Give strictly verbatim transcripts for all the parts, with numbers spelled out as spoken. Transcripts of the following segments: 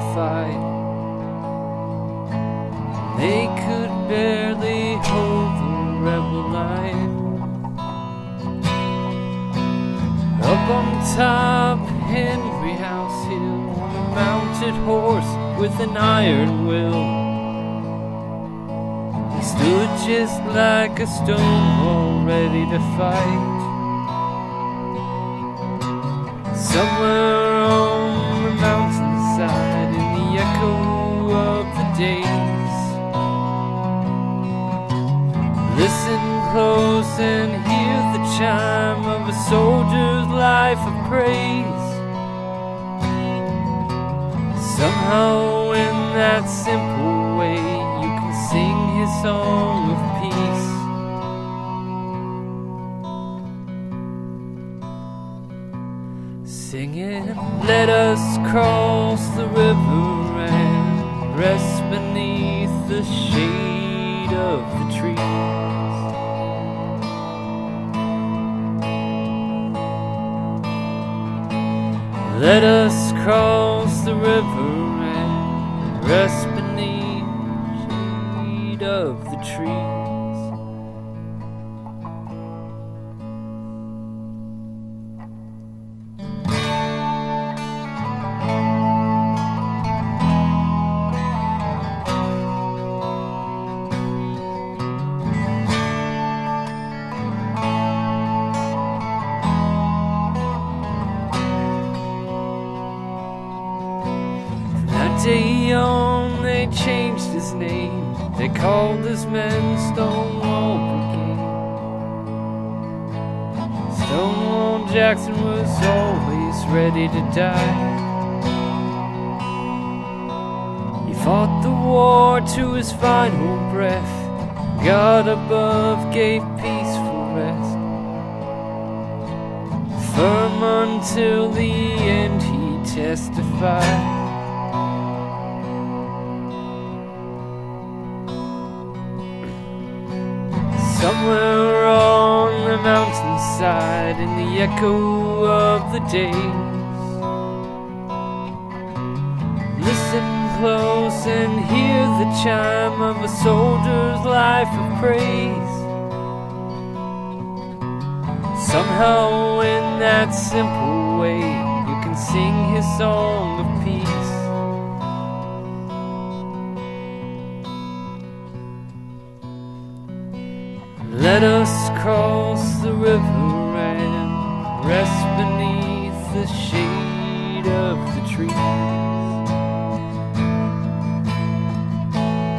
fight. They could barely hold the rebel line. Up on top Henry House Hill, on a mounted horse with an iron will, he stood just like a Stonewall, ready to fight. Somewhere on the mountainside, in the echo of the days, listen close and hear the chime of a soldier's life of praise. Somehow in that simple way you can sing his song of peace. Singing, let us cross the river and rest beneath the shade of the trees. Let us cross the river and rest beneath the shade of the trees. Day on, they changed his name. They called his men Stonewall Brigade. Stonewall Jackson was always ready to die. He fought the war to his final breath. God above gave peaceful rest. Firm until the end, he testified. Somewhere on the mountainside, in the echo of the days, listen close and hear the chime of a soldier's life of praise. Somehow in that simple way you can sing his song of peace. Let us cross the river and rest beneath the shade of the trees.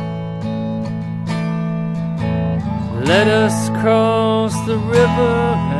Let us cross the river